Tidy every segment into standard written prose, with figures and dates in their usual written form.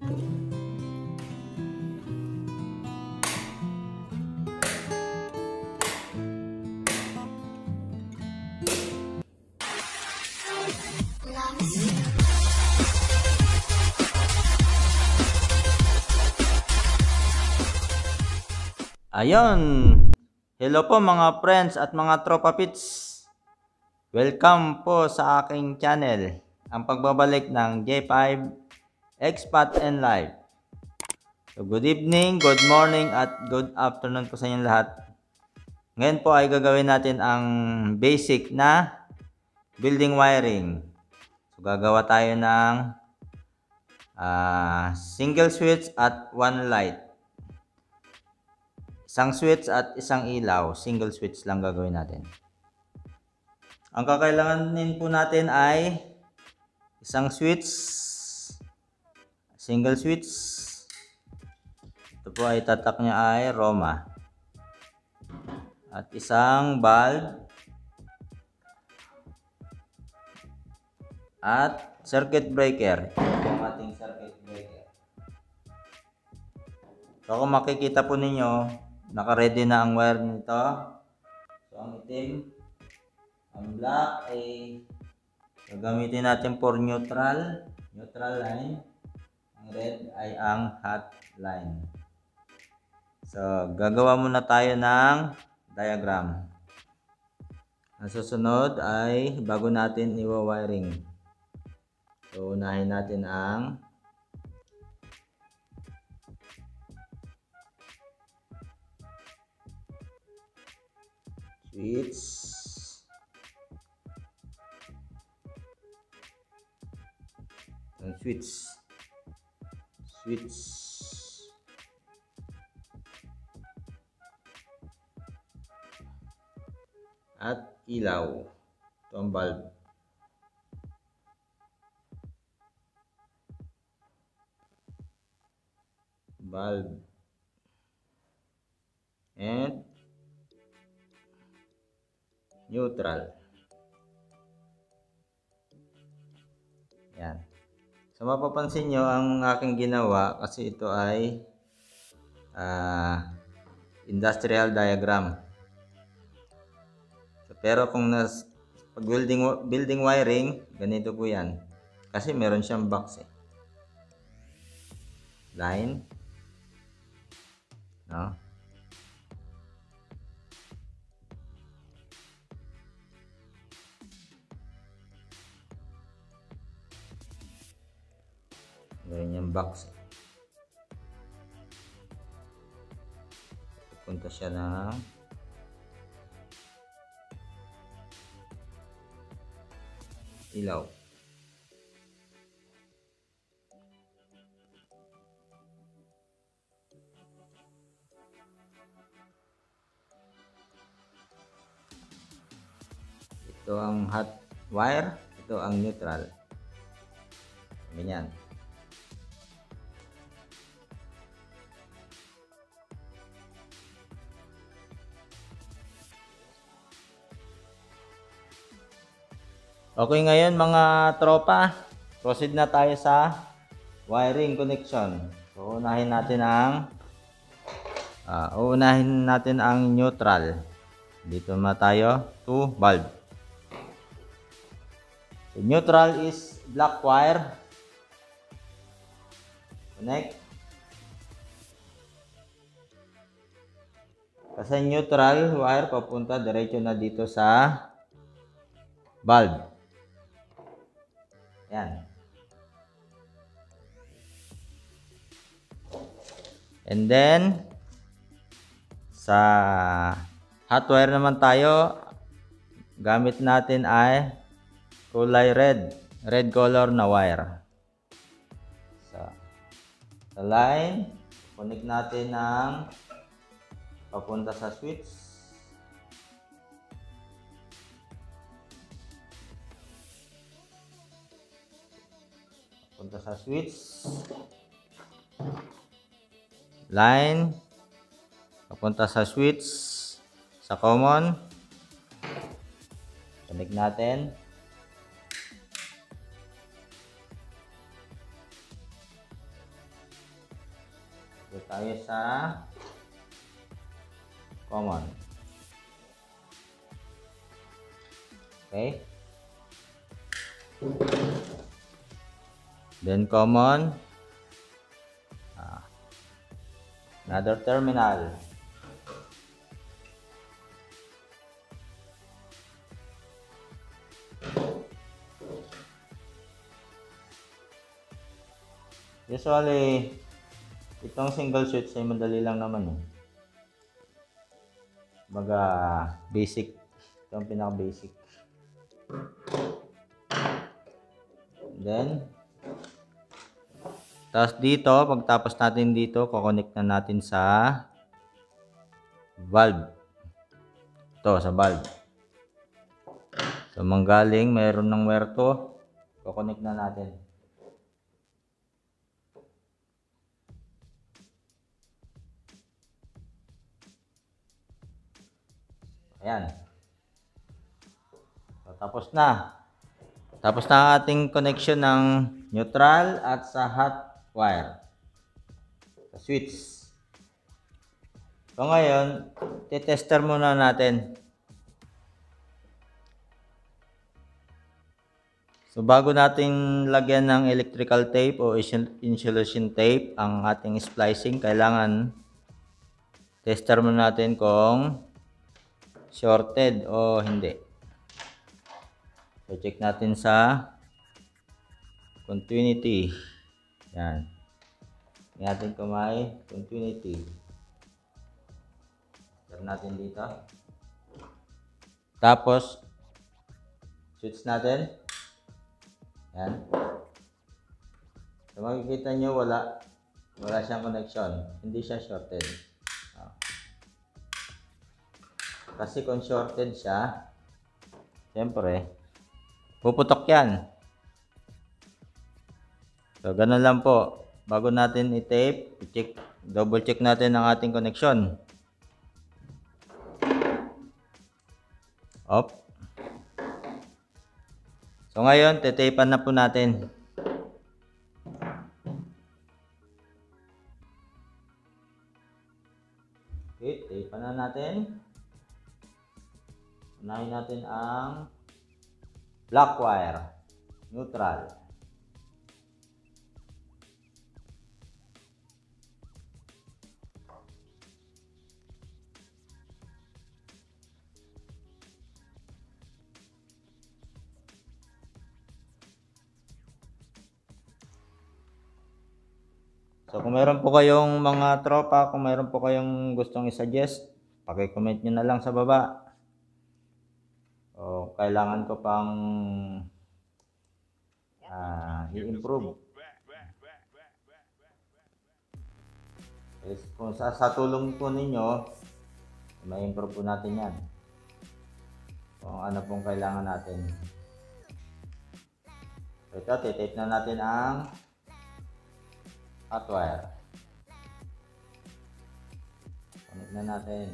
Ayun. Hello po mga friends at mga tropa pits. Welcome po sa aking channel. Ang pagbabalik ng J5 Expat and Live. So good evening, good morning at good afternoon po sa inyong lahat. Ngayon po ay gagawin natin ang basic na building wiring. So gagawa tayo ng single switch at one light. Isang switch at isang ilaw, single switch lang gagawin natin. Ang kakailanganin po natin ay isang switch, single switch. Ito po ay tatak niya ay Roma. At isang bulb. At circuit breaker. Ito ang ating circuit breaker. So kung makikita po ninyo, naka-ready na ang wire nito. So ang itim, ang black ay gagamitin natin for neutral line. Ang red ay ang hot line. So gagawa muna tayo ng diagram. Ang susunod ay bago natin i-wiring. So unahin natin ang switch, at ilaw. Ito ang bulb. And neutral. Yan. So mapapansin nyo ang aking ginawa kasi ito ay industrial diagram. So, pero kung pag building wiring, ganito po yan. Kasi meron siyang box eh. Line. No? Meron yung box. Pupunta siya ng ilaw. Ito ang hot wire, ito ang neutral. Ganyan. Okay, ngayon mga tropa, proceed na tayo sa wiring connection. So unahin natin ang neutral. Dito na tayo to bulb. So, neutral is black wire. Connect. Kasi neutral wire papunta diretso na dito sa bulb. Yan. And then sa hot wire naman tayo, gamit natin ay kulay red color na wire. Sa line, connect natin ng papunta sa switch. Papunta sa switch. Line, papunta sa switch, sa common. Connect natin. Dito tayo sa common. Okay. Then common. Another terminal. Usually, itong single switch ay madali lang naman. Baga, basic. Ito ang pinaka-basic. Then, tapos dito, pagtapos natin dito, kukonect na natin sa valve. Ito, sa valve. So, manggaling, mayroon ng wire to. Kukonect na natin. Ayan. So, tapos na. Tapos na ang ating connection ng neutral at sa hot wire. Sa switch. So ngayon, titester muna natin. So bago natin lagyan ng electrical tape o insulation tape ang ating splicing, kailangan tester muna natin kung shorted o hindi. So check natin sa continuity. Yan. Tingnan natin kung may continuity. Tester natin dito. Tapos switch natin. Yan. So makikita nyo wala siyang connection. Hindi siya shorted. Kasi kung shorted siya, siyempre, puputok yan. So, ganun lang po. Bago natin i-tape, double check natin ang ating connection. Off. So, ngayon, titapean na po natin. Okay, tapean na natin. Unahin natin ang black wire, neutral. So kung meron po kayong mga tropa, kung meron po kayong gustong i-suggest, paki-comment nyo na lang sa baba. O kailangan ko pang i-improve. Kung sa tulong po ninyo, may improve po natin yan. Kung ano pong kailangan natin. So ito, titape na natin ang hot wire. Connect na natin.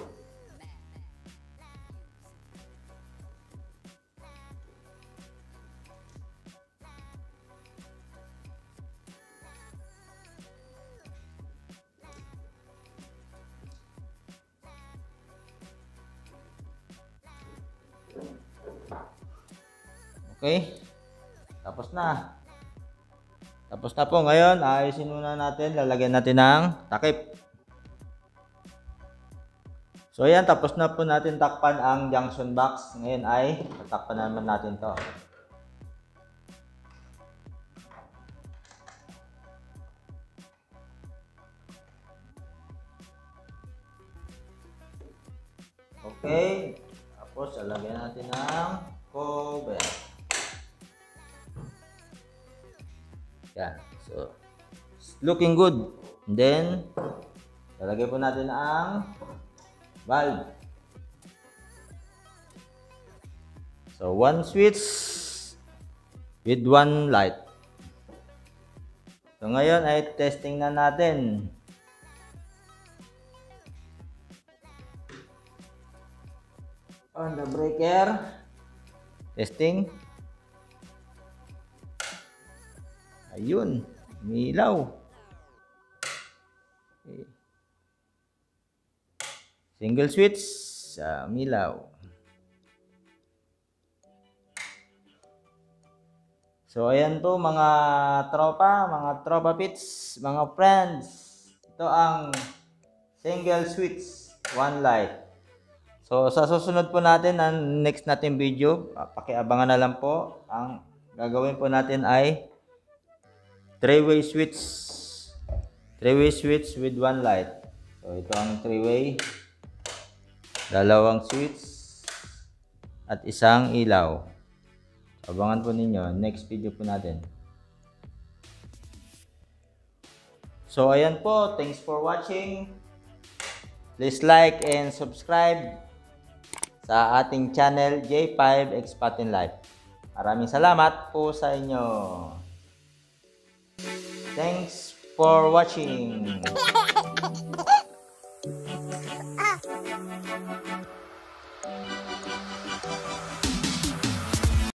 Okay? Tapos na. Tapos na po. Ngayon, ayusin muna natin. Lalagyan natin ng takip. So, ayan. Tapos na po natin takpan ang junction box. Ngayon ay tatakpan naman natin to. Okay. Tapos, lalagyan natin ng cover. Yan. So, looking good. And then, lalagay po natin ang valve. So, one switch with one light. So, ngayon ay testing na natin. On the breaker. Testing. Ayun, umilaw. Okay. Single switch sa milaw. So ayan po mga tropa pits, mga friends. Ito ang single switch, one light. So sa susunod po natin, ang next natin video, pakiabangan na lang po. Ang gagawin po natin ay three-way switch. Three-way switch with one light. So ito ang three-way. Dalawang switch at isang ilaw. Abangan po ninyo next video po natin. So ayan po, thanks for watching. Please like and subscribe sa ating channel J5 Expat in Life. Maraming salamat po sa inyo. Thanks for watching.